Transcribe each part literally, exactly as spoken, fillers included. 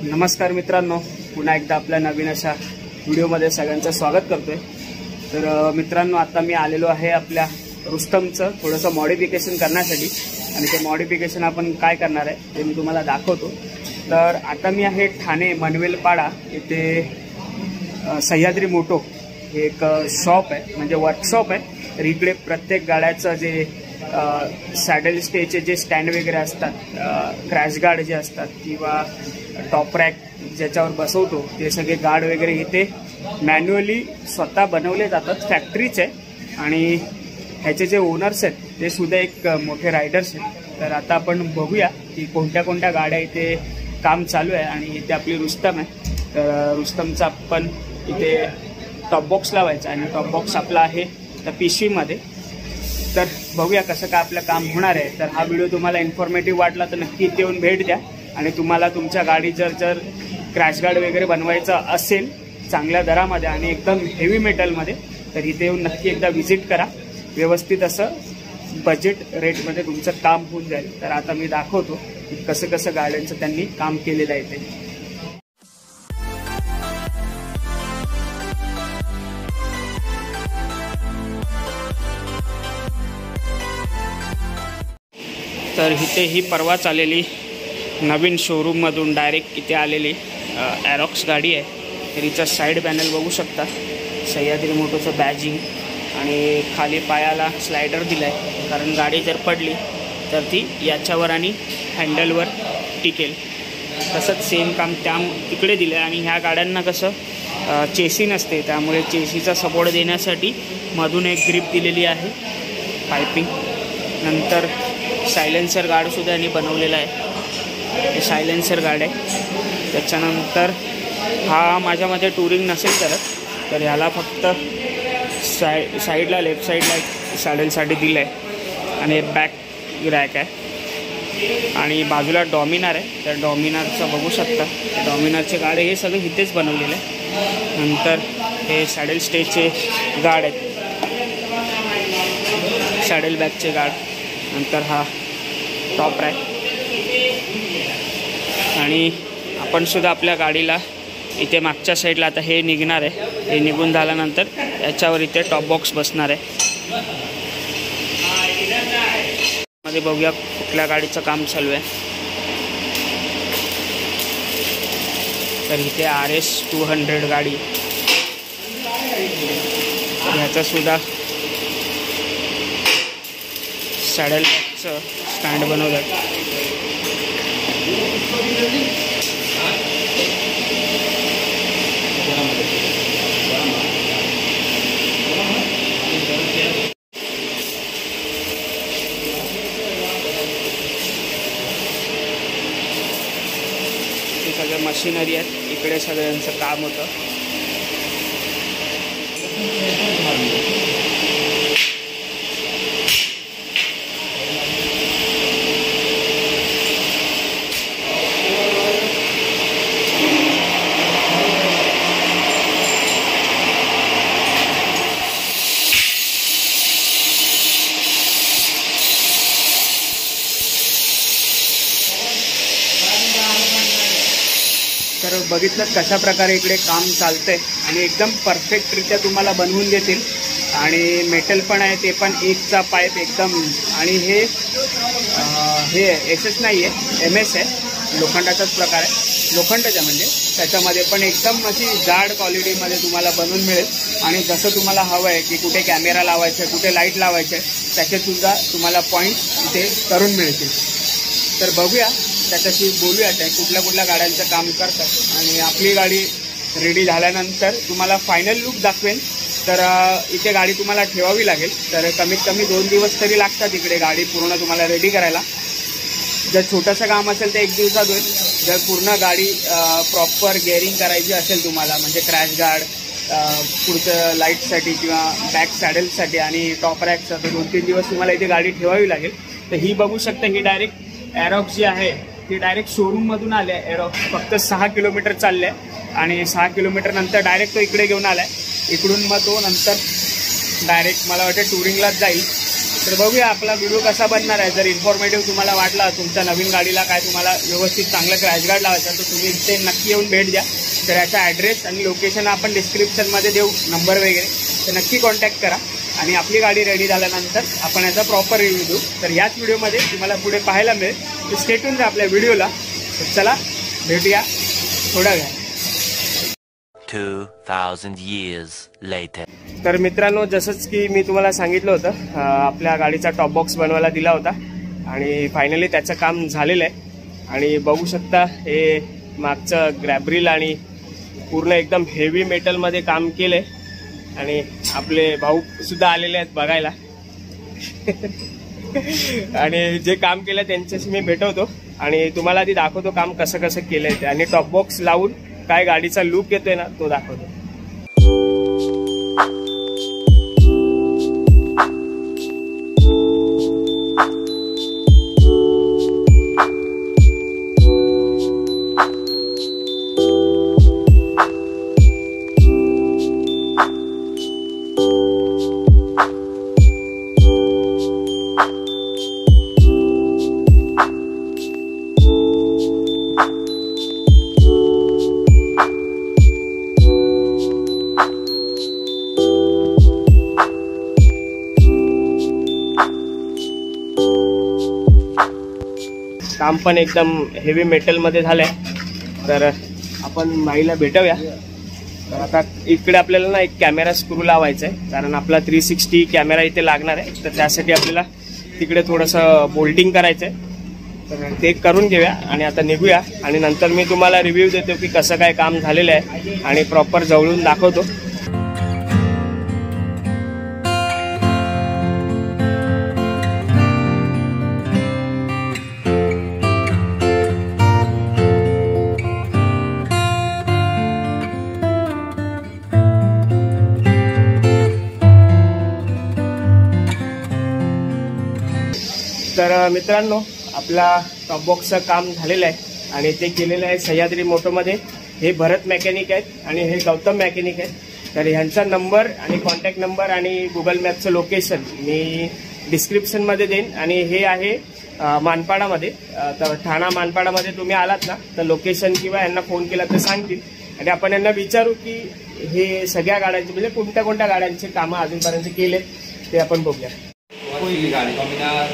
नमस्कार मित्रांनो, पुन्हा एकदा आपल्या नवीन अशा व्हिडिओमध्ये सगळ्यांचं स्वागत करतोय। तर मित्रांनो, आता मी आलेलो आहे आपल्या रुस्तमचं थोडंसं मॉडिफिकेशन करण्यासाठी आणि ते मॉडिफिकेशन आपण काय करणार आहे ते मी तुम्हाला दाखवतो। तर आता मी आहे ठाणे मनवेलपाडा येथे सह्याद्री मोटो हे एक शॉप आहे, म्हणजे वर्कशॉप आहे। तर इकडे प्रत्येक गाड्याचं जे सॅडल स्टेचे जे स्टँड वगैरे असतात, क्रॅश गार्ड जे असतात किंवा टॉप रॅक ज्याच्यावर बसवतो ते सगळे गार्ड वगैरे इथे मॅन्युअली स्वतः बनवले जातात, फॅक्टरीचे। आणि ह्याचे जे ओनर्स आहेत ते सुद्धा एक मोठे रायडर्स आहेत। तर आता आपण बघूया की कोणत्या कोणत्या गाड्या इथे काम चालू आहे। आणि इथे आपली रुस्तम आहे, तर रुस्तमचा आपण इथे टॉप बॉक्स लावायचा आणि टॉप बॉक्स आपला आहे तर पिशवीमध्ये। तर बघूया कसं काय आपलं काम होणार आहे। तर हा व्हिडिओ तुम्हाला इन्फॉर्मेटिव्ह वाटला तर नक्की इथे येऊन भेट द्या। आणि तुम्हाला तुमच्या गाडी जर जर क्रॅश गार्ड वगैरे बनवायचा असेल चांगल्या दरामध्ये आणि एकदम हेवी मेटलमध्ये, तर इथे येऊन नक्की एकदा व्हिजिट करा। व्यवस्थित असं बजेट रेटमध्ये तुमचं काम होऊन जाईल। तर आता मी दाखवतो की कसं कसं गाड्यांचं त्यांनी काम केलेलं आहे ते। तर इथे ही परवाच आलेली नवीन शोरूममधून डायरेक्ट इथे आलेली ॲरॉक्स गाडी आहे। तर हिचा साईड पॅनल बघू शकता, सह्याद्री मोटोचं बॅजिंग आणि खाली पायाला स्लायडर दिला आहे, कारण गाडी जर पडली तर ती याच्यावर आणि हँडलवर टिकेल। तसंच सेम काम त्या तिकडे दिलं आहे। आणि ह्या गाड्यांना कसं चेसी नसते, त्यामुळे चेसीचा सपोर्ट देण्यासाठी मधून एक ग्रिप दिलेली आहे पायपिंग। नंतर सायलेन्सर गार्डसुद्धा यांनी बनवलेला आहे, हे सायलेन्सर गार्ड आहे। त्याच्यानंतर हा माझ्यामध्ये टुरिंग नसेल करत, तर ह्याला फक्त साय साईडला लेफ्ट साईडला एक सॅडलसाठी दिलं आहे आणि बॅक रॅक आहे। आणि बाजूला डॉमिनार आहे, तर डॉमिनारचं बघू शकता, डॉमिनारचे गाडे हे सगळे इथेच बनवलेले आहे। नंतर हे सॅडल स्टेजचे गार्ड आहेत, सॅडल बॅगचे गार्ड। नंतर हा टॉप रॅक। आणि आपण सुद्धा आपल्या गाडीला इथे मागच्या साईडला आता हे निघणार आहे, हे निघून झाल्यानंतर याच्यावर इथे टॉप बॉक्स बसणार आहे। मध्ये बघूया कुठल्या गाडीचं काम चालू आहे। तर इथे आर एस टू हंड्रेड गाडी, ह्याचा सुद्धा सॅडल बॅगचं स्टँड बनवलं आहे। हे सगळं मशिनरी आहेत, इकडे सगळ्यांचं काम होतं। तर बघितलं कशा प्रकारे इकडे काम चालतंय आणि एकदम परफेक्टरित्या तुम्हाला बनवून देतील। आणि मेटल पण आहे, ते पण एकचा पाईप एकदम। आणि हे हे एस एस नाही आहे, एम एस आहे, लोखंडाचाच प्रकार आहे, लोखंडाचा म्हणजे त्याच्यामध्ये पण एकदम अशी जाड क्वालिटीमध्ये तुम्हाला बनवून मिळेल। आणि जसं तुम्हाला हवं आहे की कुठे कॅमेरा लावायचा आहे, कुठे लाईट लावायचे आहे, त्याचेसुद्धा तुम्हाला पॉईंट इथे करून मिळतील। तर बघूया, त्याच्याशी बोलूया त्या कुठल्या कुठल्या गाड्यांचं काम करतात। आणि आपली गाडी रेडी झाल्यानंतर तुम्हाला फायनल लुक दाखवेन। तर इथे गाडी तुम्हाला ठेवावी लागेल, तर कमीत कमी दोन दिवस तरी लागतात इकडे गाडी पूर्ण तुम्हाला रेडी करायला। जर छोटंसं काम असेल तर एक दिवसात होईल, जर पूर्ण गाडी प्रॉपर गेअरिंग करायची असेल तुम्हाला, म्हणजे क्रॅश गार्ड पुढचं लाईटसाठी किंवा बॅक सॅडलसाठी आणि टॉप रॅकचं, तर दोन तीन दिवस तुम्हाला इथे गाडी ठेवावी लागेल। तर ही बघू शकता, ही डायरेक्ट ॲरॉक्स जी आहे ती डायरेक्ट शोरूममधून आले आहे। ॲरॉक्स फक्त सहा किलोमीटर चालले आहे आणि सहा किलोमीटर नंतर डायरेक्ट तो इकडे घेऊन आला आहे। इकडून मग तो नंतर डायरेक्ट मला वाटतं टुरिंगलाच जाईल। तर बघूया आपला व्हिडिओ कसा बनणार आहे. जर इन्फॉर्मेटिव्ह तुम्हाला वाटला, तुमच्या नवीन गाडीला काय तुम्हाला व्यवस्थित चांगलं क्रॅश गार्ड लावायचं तर तुम्ही इथे नक्की येऊन भेट द्या. तर याचा ॲड्रेस आणि लोकेशन आपण डिस्क्रिप्शनमध्ये देऊ, नंबर वगैरे, तर नक्की कॉन्टॅक्ट करा. आणि आपली गाडी रेडी झाल्यानंतर आपण याचा प्रॉपर रिव्ह्यू देऊ. तर याच व्हिडिओमध्ये तुम्हाला पुढे पाहायला मिळेल. तर स्टे ट्यून राहा आपल्या व्हिडिओला. तर चला भेटूया थोड्या वेळा. two thousand years later. तर मित्रांनो, जसंच की मी तुम्हाला सांगितलं होतं, आपल्या गाडीचा टॉप बॉक्स बनवायला दिला होता आणि फायनली त्याचं काम झालेलं आहे. आणि बघू शकता हे मागचं ग्रॅब्रिल आणि पूर्ण एकदम हेवी मेटलमध्ये काम केलंय. आणि आपले भाऊ सुद्धा आलेले आहेत बघायला. आणि जे काम केलं त्यांच्याशी मी भेटवतो आणि तुम्हाला आधी दाखवतो काम कसं कसं केलंय ते. आणि टॉप बॉक्स लावून काय गाडीचा लुक येतोय ना तो दाखवतो. काम पण एकदम हेवी मेटलमध्ये झालंय. तर आपण बाईला भेटूया. तर आता इकडे आपल्याला ना एक कॅमेरा स्क्रू लावायचा आहे, कारण आपला थ्री सिक्स्टी कॅमेरा इथे लागणार आहे. तर त्यासाठी आपल्याला तिकडे थोडंसं बोल्टिंग करायचं आहे. तर ते करून घेऊया आणि आता निघूया. आणि नंतर मी तुम्हाला रिव्ह्यू देतो की कसं काय काम झालेलं आहे आणि प्रॉपर जवळून दाखवतो. तर मित्रांनो, आपला टॉप बॉक्सचं काम झालेलं आहे आणि ते केलेलं आहे सह्याद्री मोटोमध्ये. हे भरत मेकॅनिक आहेत आणि हे गौतम मेकॅनिक आहेत. तर ह्यांचा नंबर आणि कॉन्टॅक्ट नंबर आणि गुगल मॅपचं लोकेशन मी डिस्क्रिप्शनमध्ये देईन. आणि हे आहे मानपाडामध्ये. तर ठाणा मानपाडामध्ये तुम्ही आलात ना तर लोकेशन किंवा यांना फोन केला तर सांगतील. आणि आपण यांना विचारू की हे सगळ्या गाड्यांचे म्हणजे कोणत्या कोणत्या गाड्यांचे कामं अजूनपर्यंत केले ते आपण बघूया. कोई भी गाड़ी डोमिनार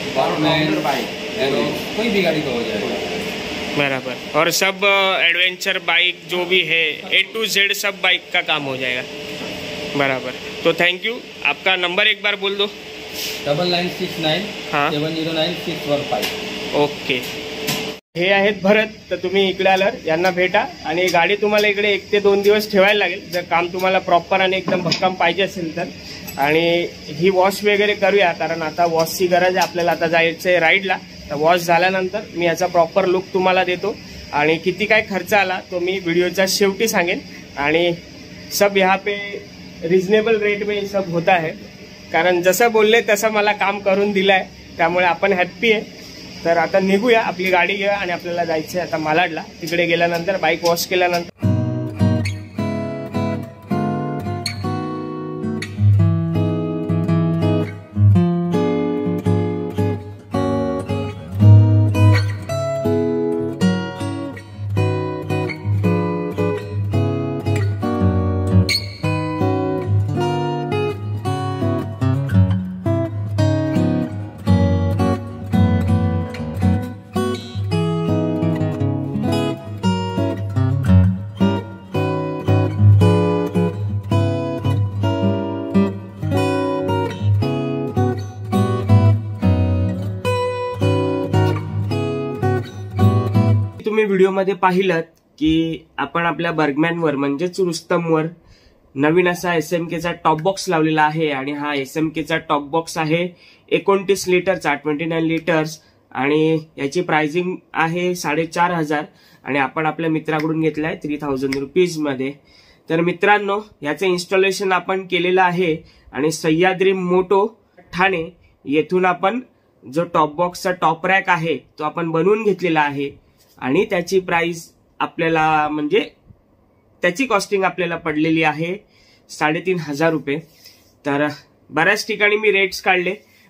कोई भी गाड़ी का हो जाएगा बराबर. और सब एडवेंचर बाइक जो भी है ए टू जेड सब बाइक का काम हो जाएगा. बराबर. तो थैंक यू. आपका नंबर एक बार बोल दो. डबल नाइन सिक्स नाइन हाँ seven zero nine six one five. Okay. हे आहेत भरत. तर तुम्ही इकडे आल्यावर यांना भेटा. आणि गाडी तुम्हाला इकडे एक ते दोन दिवस ठेवायला लागेल जर काम तुम्हाला प्रॉपर आणि एकदम भक्कम पाहिजे असेल तर. आणि ही वॉश वगैरे करूया, कारण आता वॉशची गरज आहे आपल्याला. आता जायचं आहे राईडला. तर वॉश झाल्यानंतर मी याचा प्रॉपर लुक तुम्हाला देतो. आणि किती काय खर्च आला तो मी व्हिडिओच्या शेवटी सांगेन. आणि सब यहाँ पे रिजनेबल रेट में सब होता है, कारण जसं बोलले तसं मला काम करून दिलं आहे. त्यामुळे आपण हॅप्पी आहे. तर आता निघूया. आपली गाडी घेऊया आणि आपल्याला जायचं आहे आता मालाडला. तिकडे गेल्यानंतर बाईक वॉश केल्यानंतर तुम्ही व्हिडिओमध्ये पाहिलं की आपण आपल्या बर्गमॅनवर म्हणजेच रुस्तमवर नवीन असा एसएमकेचा टॉप बॉक्स लावलेला आहे. आणि हा एसएमकेचा टॉप बॉक्स आहे एकोणतीस लिटरचा, ट्वेंटी नाईन लिटर्स. आणि याची प्राइसिंग आहे साडेचार हजार आणि आपण आपल्या मित्राकडून घेतलाय थ्री थाउजंड रुपीज मध्ये. तर मित्रांनो, याचं इन्स्टॉलेशन आपण केलेलं आहे आणि सह्याद्री मोटो ठाणे येथून आपण जो टॉप बॉक्सचा टॉप रॅक आहे तो आपण बनवून घेतलेला आहे. आणि त्याची प्राइस आपल्याला म्हणजे त्याची कॉस्टिंग आपल्याला पडलेली आहे साडेतीन हजार रुपये. तर बऱ्याच ठिकाणी मी रेट्स काढले,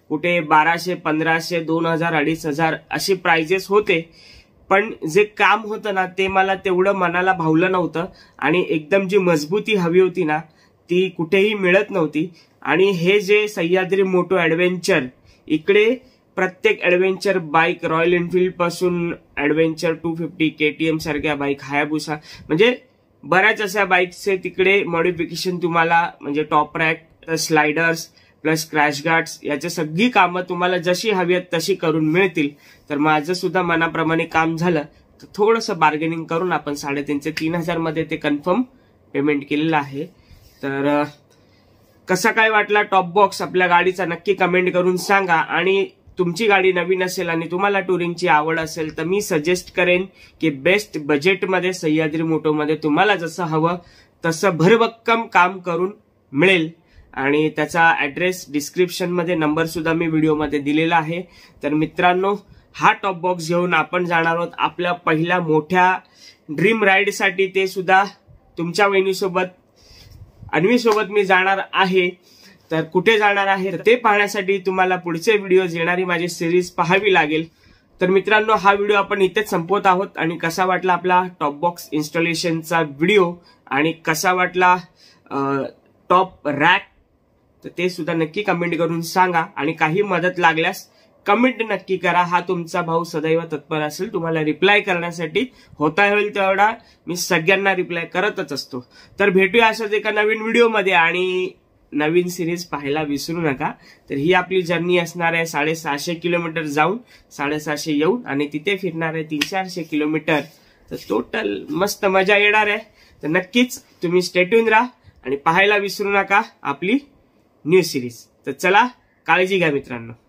कुठे बाराशे पंधराशे दोन हजार अडीच हजार अशी प्राइजेस होते, पण जे काम होतं ना ते मला तेवढं मनाला भावलं नव्हतं आणि एकदम जी मजबूती हवी होती ना ती कुठेही मिळत नव्हती. आणि हे जे सह्याद्री मोटो ऍडव्हेंचर, इकडे प्रत्येक ऍडव्हेंचर बाईक रॉयल एनफिल्ड पासून ऍडव्हेंचर टू फिफ्टी केटीएम सारख्या बाईक, हायाबुसा म्हणजे बऱ्याच अशा बाईकचे तिकडे मॉडिफिकेशन तुम्हाला म्हणजे top rack, sliders plus crash guards याची सगळी कामं तुम्हाला जशी हवी आहेत तशी करून मिळतील. तर माझं सुद्धा मनाप्रमाणे काम झालं, तर थोडंसं बार्गेनिंग करून आपण साडेतीनशे तीन हजार मध्ये ते कन्फर्म पेमेंट केलेलं आहे. तर कसा काय वाटला टॉप बॉक्स आपल्या गाडीचा नक्की कमेंट करून सांगा. आणि तुमची गाडी नवीन असेल आणि तुम्हाला टुरिंगची आवड असेल तर मी सजेस्ट करेन की बेस्ट बजेटमध्ये सह्याद्री मोटोमध्ये तुम्हाला जसं हवं तसं भरभक्कम काम करून मिळेल. आणि त्याचा ऍड्रेस डिस्क्रिप्शन मध्ये, नंबर सुद्धा मी व्हिडिओमध्ये दिलेला आहे. तर मित्रांनो, हा टॉप बॉक्स घेऊन आपण जाणार आहोत आपल्या पहिल्या मोठ्या ड्रीम राईडसाठी. ते सुद्धा तुमच्या वहिनीसोबत, अन्वीसोबत मी जाणार आहे. तर कुठे जाणार आहे ते पाहण्यासाठी तुम्हाला पुढचे व्हिडिओज येणारी माझी सिरीज पाहावी लागेल. तर मित्रांनो, हा व्हिडिओ आपण इथेच संपवत आहोत. आणि कसा वाटला आपला टॉप बॉक्स इन्स्टॉलेशनचा व्हिडिओ आणि कसा वाटला टॉप रॅक, तर ते सुद्धा नक्की कमेंट करून सांगा. आणि काही मदत लागल्यास कमेंट नक्की करा. हा तुमचा भाऊ सदैव तत्पर असेल तुम्हाला रिप्लाय करण्यासाठी. होता होईल तेवढा मी सगळ्यांना रिप्लाय करतच असतो. तर भेटूया अशाच एका नवीन व्हिडिओमध्ये. आणि नवीन सिरीज पाहायला विसरू नका. तर ही आपली जर्नी असणार आहे साडेसहाशे किलोमीटर जाऊन साडेसहाशे येऊन आणि तिथे फिरणार आहे तीनशे आठशे किलोमीटर. तर टोटल मस्त मजा येणार आहे. तर नक्कीच तुम्ही स्टेट्यून राहा आणि पाहायला विसरू नका आपली न्यू सिरीज. तर चला, काळजी घ्या मित्रांनो.